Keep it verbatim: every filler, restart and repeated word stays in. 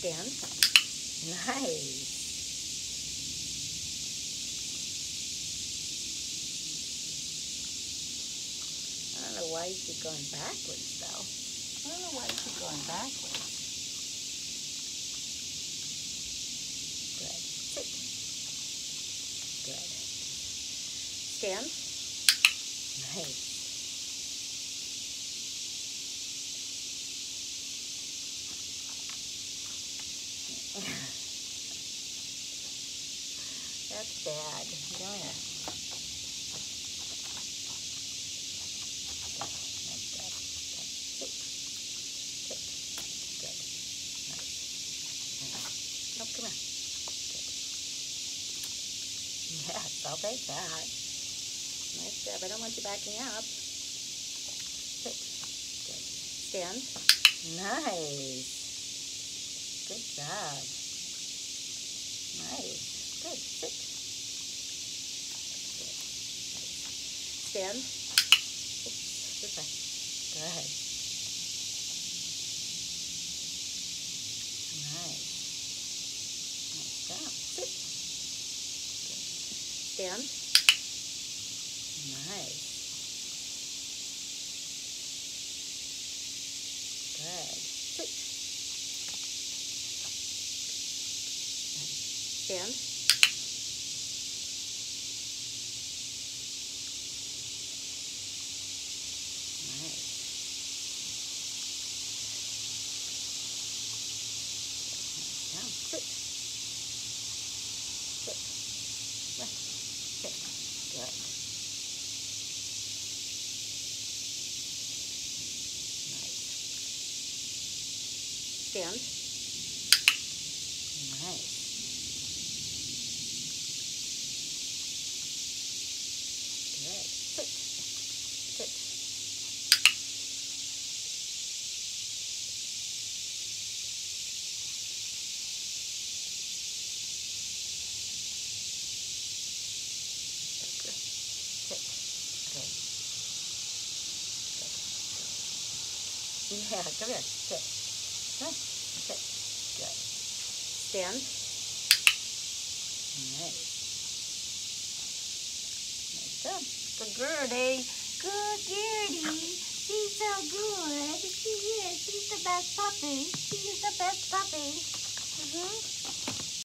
Stand. Nice. I don't know why you keep going backwards, though. I don't know why you keep going backwards. Good. Sit. Good. Stand. Nice. That's bad. Go ahead. Good. Nice job. Good. Sit. Sit. Good. Nice. Nice. Oh, come here. Good. Yes, I'll take that. Nice job. I don't want you backing up. Sit. Good. Stand. Nice. Good job. Nice. Good. Sit. Good. Nice. Stand. Oops. This way. Good. Nice. Nice job. Sit. Good. Stand. Nice. Good. Sit. Stand. Nice. Down. Sit. Sit. Right. Sit. Good. Nice. Stand. Nice. Good. Sit. Sit. Good. Sit. Good. Good. Yeah, come here. Sit. Good. Sit. Good. Stand. Nice. Nice job. Good Gertie. Good Gertie. She's so good. She is. She's the best puppy. She's the best puppy. Mm-hmm.